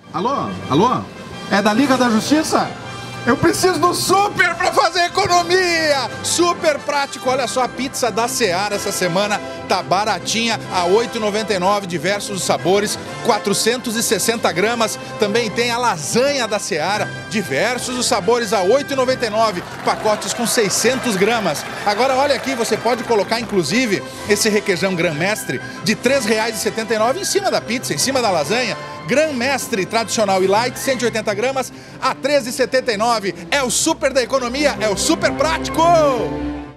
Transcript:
Alô? Alô? É da Liga da Justiça? Eu preciso do super para fazer economia! Super prático, olha só, a pizza da Seara essa semana tá baratinha, a R$ 8,99, diversos sabores, 460 gramas. Também tem a lasanha da Seara, diversos os sabores, a R$ 8,99, pacotes com 600 gramas. Agora olha aqui, você pode colocar inclusive esse requeijão Gran Mestre de R$ 3,79 em cima da pizza, em cima da lasanha. Gran Mestre tradicional e light, 180 gramas, a R$ 13,79. É o super da economia, é o super prático!